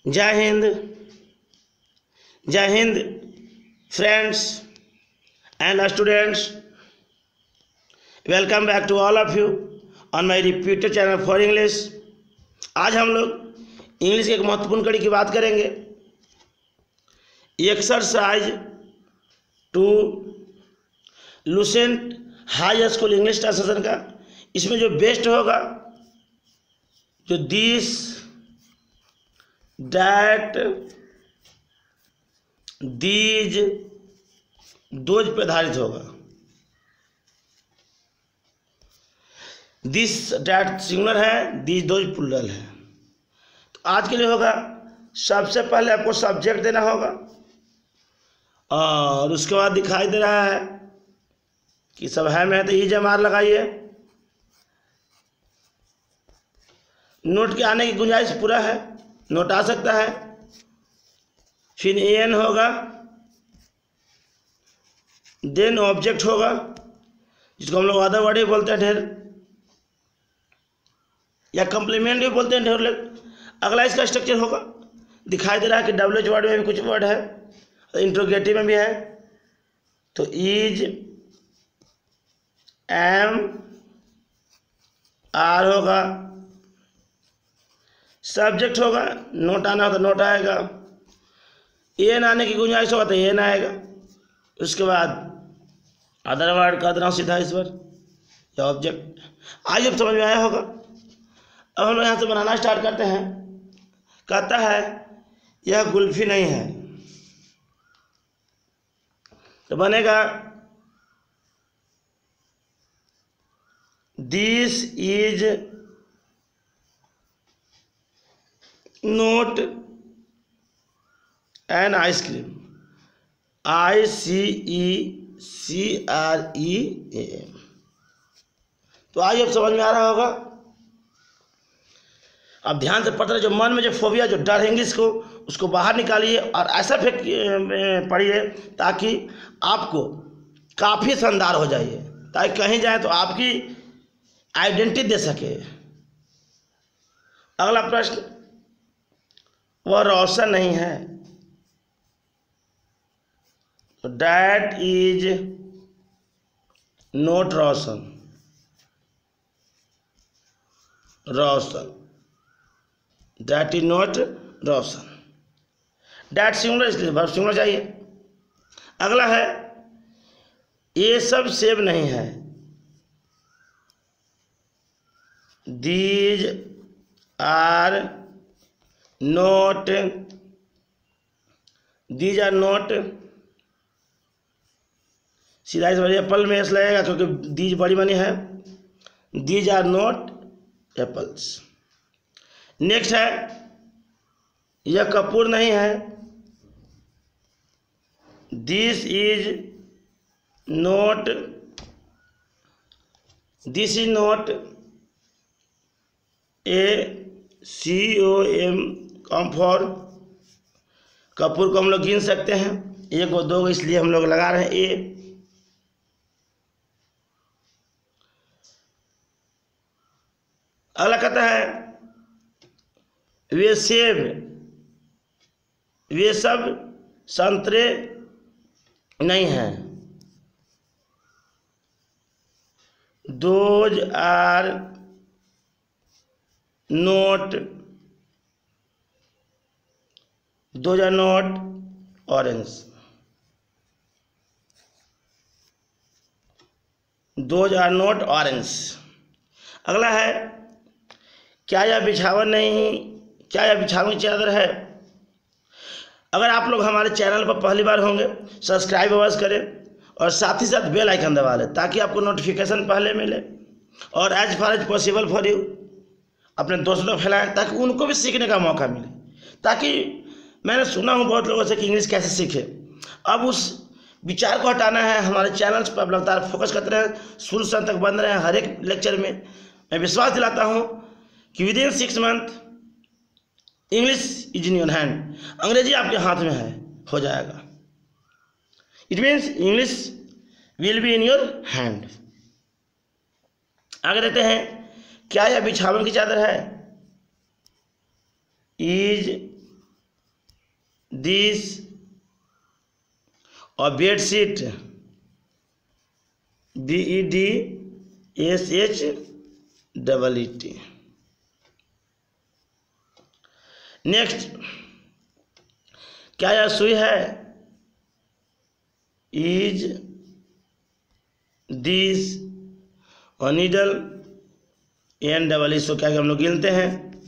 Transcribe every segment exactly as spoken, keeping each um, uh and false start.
जय हिंद जय हिंद friends and students, welcome back to all of you on my repeated channel for English. आज हम लोग इंग्लिश की एक महत्वपूर्ण कड़ी की बात करेंगे, exercise two Lucent high school English translation का। इसमें जो बेस्ट होगा, जो दिस डैट दीज दोज पे आधारित होगा। दिस डैट सिंगुलर है, दीज दोज प्लूरल है। तो आज के लिए होगा, सबसे पहले आपको सब्जेक्ट देना होगा और उसके बाद दिखाई दे रहा है कि सब है में है तो ईज एम आर लगाइए। नोट के आने की गुंजाइश पूरा है, नोट आ सकता है। फिर ए एन होगा, देन ऑब्जेक्ट होगा जिसको हम लोग अदर वर्ड भी बोलते हैं ढेर, या कम्प्लीमेंट भी बोलते हैं ढेर लोग। अगला इसका स्ट्रक्चर होगा, दिखाई दे रहा है कि डब्ल्यू एच वर्ड में भी कुछ वर्ड है, इंट्रोगेटिव में भी है। तो इज एम आर होगा, सब्जेक्ट होगा, नोट आना हो तो नोट आएगा, एन आने की गुंजाइश होगा तो एन आएगा। उसके बाद अदर वर्ड का अदर सीधा इस पर या ऑब्जेक्ट। आज अब समझ में आया होगा। अब हम लोग यहाँ से बनाना स्टार्ट करते हैं। कहता है यह गुल्फी नहीं है, तो बनेगा this is not an ice cream, I C E C R E A M. तो आज अब समझ में आ रहा होगा। अब ध्यान से पढ़ते रहिए, जो मन में जो फोबिया, जो डर है इंग्लिश को, उसको बाहर निकालिए और ऐसा फेंक पढ़िए ताकि आपको काफ़ी शानदार हो जाइए, ताकि कहीं जाए तो आपकी आइडेंटिटी दे सके। अगला प्रश्न, वह रोशन नहीं है, that is not Roshan, Roshan that is not Roshan. That singular, इसके लिए वर्ब सिंगुलर चाहिए। अगला है, ये सब सेब नहीं है, these are not, these are not, सीधा इस बार एप्पल में एस लगेगा क्योंकि दीज बड़ी बनी है। These are not apples. Next है, यह कपूर नहीं है, this is not, this is not A C O M camphor. कपूर को हम लोग गिन सकते हैं, एक गो दो गो, इसलिए हम लोग लगा रहे हैं ए। अगला कहता है, वे सेब, वे सब संतरे नहीं हैं, those are not, those are not orange, those are not orange. अगला है, क्या यह बिछावन नहीं, क्या यह बिछावन की चादर है। अगर आप लोग हमारे चैनल पर पहली बार होंगे, सब्सक्राइब अवश्य करें और साथ ही साथ बेल आइकन दबा लें ताकि आपको नोटिफिकेशन पहले मिले। और as far as possible for you अपने दोस्तों को फैलाएं ताकि उनको भी सीखने का मौका मिले। ताकि मैंने सुना हूँ बहुत लोगों से कि इंग्लिश कैसे सीखे, अब उस विचार को हटाना है। हमारे चैनल्स पर आप लगातार फोकस करते रहें, शुरू से अंत तक बन रहे हैं हर एक लेक्चर में। मैं विश्वास दिलाता हूँ कि within six month English is in your hand, अंग्रेजी आपके हाथ में है, हो जाएगा। It means English will be in your hand. आगे देते हैं, क्या यह बिछावन की चादर है? इज दिस और bedsheet B E D S H double E T. Next, क्या यह सुई है? इज दिस और नीडल एन डबल इसको क्या हम लोग गिनते हैं,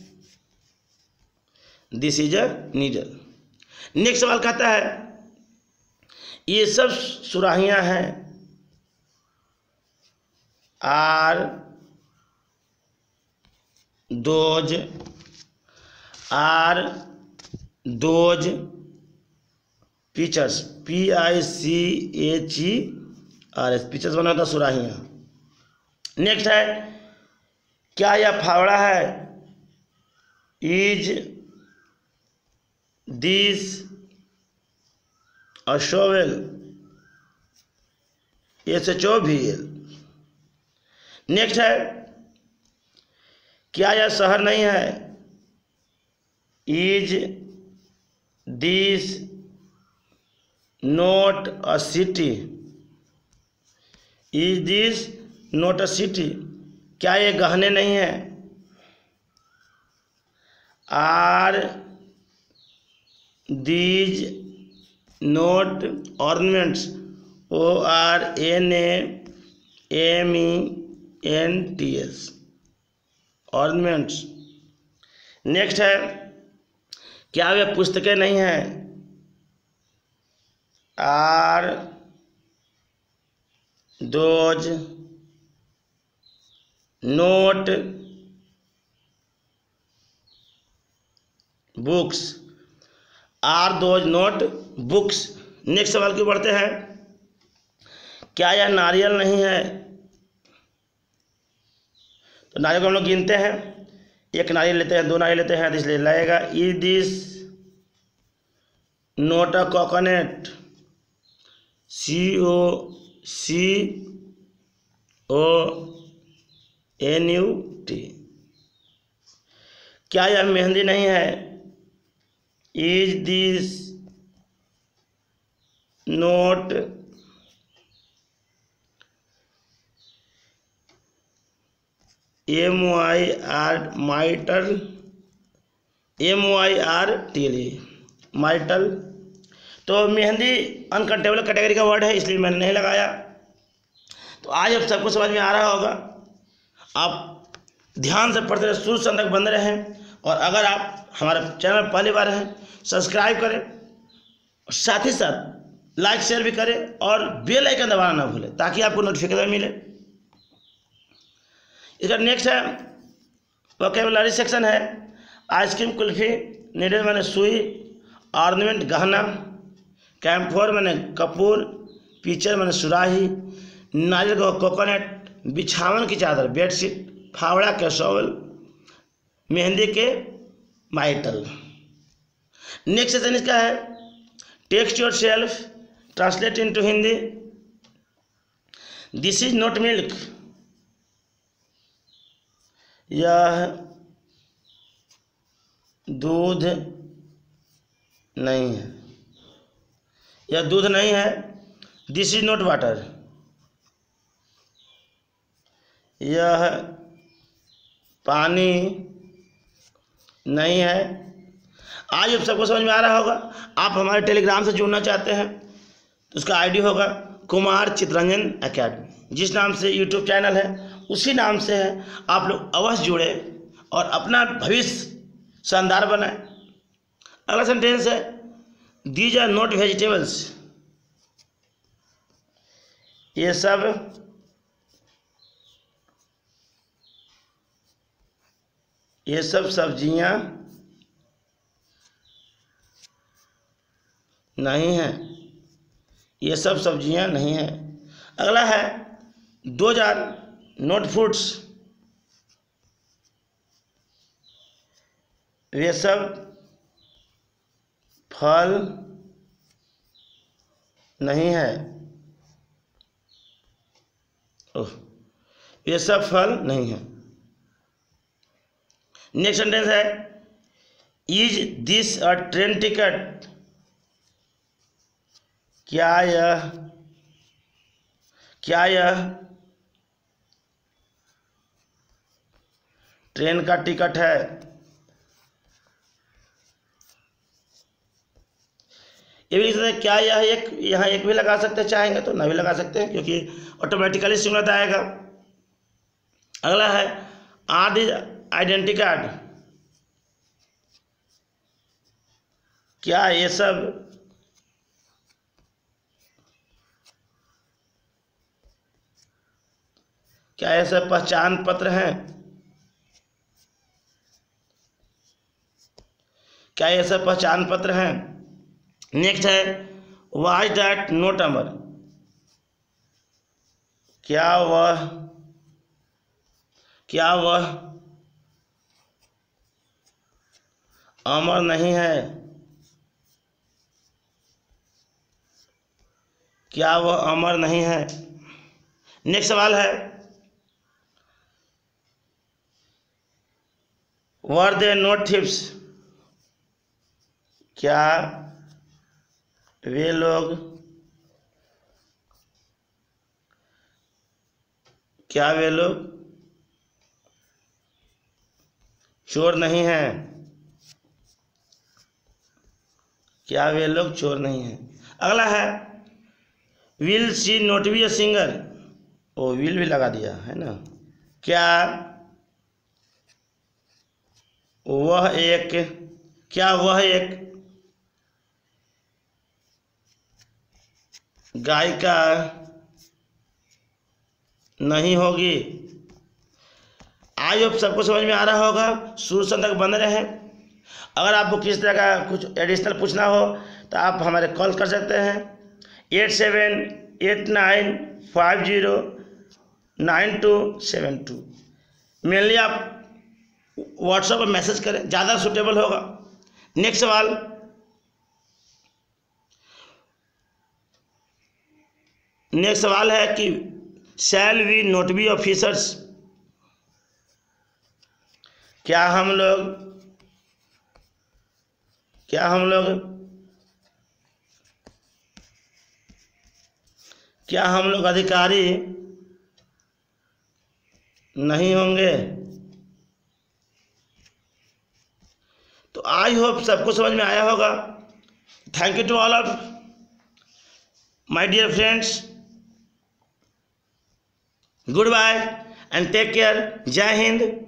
this is a needle. Next सवाल कहता है ये सब सुराहियां हैं are those are those pitchers P I C H E R S pitchers बना होता सुराहियां। नेक्स्ट है क्या यह फावड़ा है? Is this a shovel S H O V L. Next है क्या यह शहर नहीं है? Is this not a city is this not a city. क्या ये गहने नहीं है? Are these not ornaments O R N A M E N T S ornaments. Next है क्या वे पुस्तकें नहीं हैं? Are those not books are those not books. Next सवाल की बढ़ते हैं क्या यह नारियल नहीं है? तो नारियल को हम लोग गिनते हैं, एक नारियल लेते हैं, दो नारियल लेते हैं, इसलिए लगेगा is this not a coconut C O C O N U T. क्या यह मेहंदी नहीं है? Is this not M Y R myrtle M Y R T L myrtle. तो मेहंदी अनकंटेबल कैटेगरी का वर्ड है इसलिए मैंने नहीं लगाया। तो आज अब सबको समझ में आ रहा होगा। आप ध्यान से पढ़ते रहे, शुरू से अंत तक बंद रहें, और अगर आप हमारे चैनल पहली बार हैं सब्सक्राइब करें, साथ ही साथ लाइक शेयर भी करें और बेल आइकन दबाना ना भूलें ताकि आपको नोटिफिकेशन मिले। इसका नेक्स्ट है वोकेबुलरी सेक्शन है। आइसक्रीम कुल्फी, नीडल मैंने सुई, ऑर्नामेंट गहना, कैम्फोर मैंने कपूर, पिक्चर मैंने सुराही, नारियल का कोकोनट, बिछावन की चादर बेडशीट, फावड़ा के शॉवल, मेहंदी के माइटल। नेक्स्ट सेशन इसका है test yourself, translate into Hindi. This is not milk, यह दूध नहीं है, यह दूध नहीं है। दिस इज नॉट वाटर, यह पानी नहीं है। आज अब सबको समझ में आ रहा होगा। आप हमारे टेलीग्राम से जुड़ना चाहते हैं तो उसका आईडी होगा कुमार चितरंजन एकेडमी। जिस नाम से यूट्यूब चैनल है उसी नाम से है। आप लोग अवश्य जुड़े और अपना भविष्य शानदार बनाए। अगला सेंटेंस है दीज आर नॉट वेजिटेबल्स, ये सब ये सब सब्जियां नहीं हैं, ये सब सब्जियां नहीं हैं। अगला है दोज आर नॉट फ्रूट्स, वे सब फल नहीं है। ओह, ये सब फल नहीं है। नेक्स्ट सेंटेंस है is this a train ticket, क्या यह क्या यह ट्रेन का टिकट है? ये भी लिख सकते हैं क्या यह एक, यहाँ एक भी लगा सकते हैं, चाहेंगे तो ना भी लगा सकते हैं क्योंकि ऑटोमेटिकली सिंगुलर आएगा। अगला है आर दिस आइडेंटिटी कार्ड, क्या ये सब क्या ये सब पहचान पत्र हैं? क्या ये सब पहचान पत्र हैं? नेक्स्ट है वाज दैट नोट अमर, क्या वह क्या वह अमर नहीं है? क्या वह अमर नहीं है? नेक्स्ट सवाल है वर दे नोट थिप्स, क्या वे लोग क्या वे लोग चोर नहीं हैं? क्या वे लोग चोर नहीं हैं? अगला है will she not be a singer, ओ विल भी लगा दिया है ना। क्या वह एक क्या वह एक गायिका नहीं होगी? आई होप सबको समझ में आ रहा होगा, शुरू से तक बन रहे हैं। अगर आपको किस तरह का कुछ एडिशनल पूछना हो तो आप हमारे कॉल कर सकते हैं eight seven eight nine five zero nine two seven two. Mainly आप व्हाट्सएप पर मैसेज करें, ज़्यादा सूटेबल होगा। नेक्स्ट सवाल नेक्स्ट सवाल है कि shall we not be officers, क्या हम लोग क्या हम लोग क्या हम लोग अधिकारी नहीं होंगे? तो आई होप सबको समझ में आया होगा। Thank you to all of my dear friends, good bye and take care. जय हिंद।